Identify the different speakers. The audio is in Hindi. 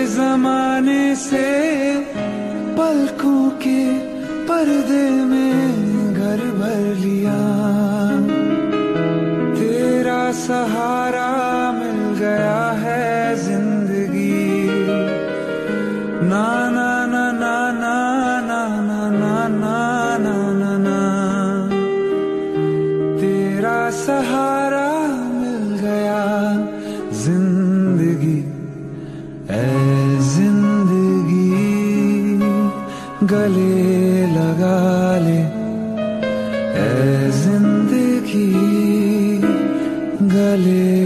Speaker 1: जमाने से पलकों के पर्दे में घर भर लिया। तेरा सहारा मिल गया है जिंदगी। ना ना ना ना ना ना ना ना ना ना ना ना, तेरा सहारा मिल गया जिंदगी। ऐ जिंदगी गले लगा ले, ऐ जिंदगी गले